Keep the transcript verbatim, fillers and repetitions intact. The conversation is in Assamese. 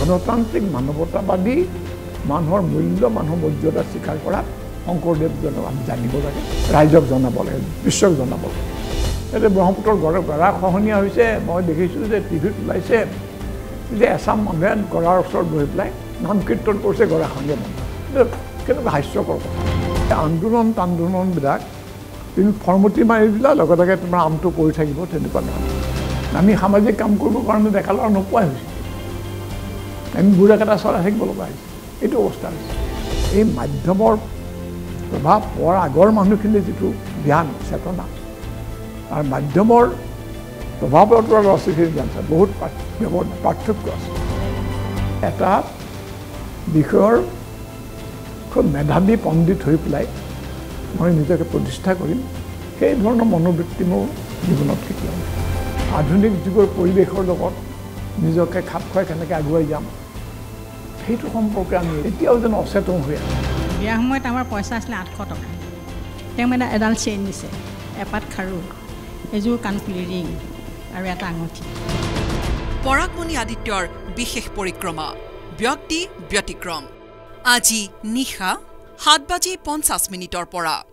গণতান্ত্ৰিক মানৱতাবাদী মানুহৰ মূল্য মানুহৰ মৰ্যাদা স্বীকাৰ কৰা শংকৰদেৱজনক আমি জানিব লাগে ৰাইজক জনাব লাগে বিশ্বক জনাব লাগে এতে ব্ৰহ্মপুত্ৰৰ গড় গৰা খহনীয়া হৈছে মই দেখিছোঁ যে টিভিত ওলাইছে যে এছাম মানুহে গৰাৰ ওচৰত বহি পেলাই নাম কীৰ্তন কৰিছে গৰাখনীয়া মানুহ কেনেকুৱা হাস্যকৰ কথা আন্দোলন আন্দোলনবিলাক তুমি ফৰ্মতি মাৰি দিলা লগে লগে তোমাৰ আমটো পৰি থাকিব তেনেকুৱা নহয় আমি সামাজিক কাম কৰিবৰ কাৰণে দেখা ল'ৰা নোপোৱাই হৈছে আমি বুঢ়াকেইটা চলাই থাকিব লগা হৈছে এইটো অৱস্থা হৈছে এই মাধ্যমৰ প্ৰভাৱ পৰাৰ আগৰ মানুহখিনিৰ যিটো জ্ঞান চেতনা আৰু মাধ্যমৰ প্ৰভাৱৰ পৰা ল'ৰা ছোৱালীখিনি জ্ঞান আছে বহুত পাৰ্থক্য আছে এটা বিষয়ৰ খুব মেধাৱী পণ্ডিত হৈ পেলাই মই নিজকে প্ৰতিষ্ঠা কৰিম সেই ধৰণৰ মনোবৃত্তি মোৰ জীৱনত কেতিয়াও আধুনিক যুগৰ পৰিৱেশৰ লগত নিজকে খাপ খুৱাই কেনেকৈ আগুৱাই যাম সেইটো সম্পৰ্কে আমি এতিয়াও যেন অচেতন হৈ আছোঁ বিয়া সময়ত আমাৰ পইচা আছিলে আঠশ টকা তেওঁ মানে এডাল চেইন দিছে এপাত খাৰু এযোৰ কাণফুলি ৰিং আৰু এটা আঙুঠি পৰাগমণি আদিত্যৰ বিশেষ পৰিক্ৰমা ব্যক্তি ব্যতিক্ৰম আজি নিশা সাত বাজি পঞ্চাছ মিনিটৰ পৰা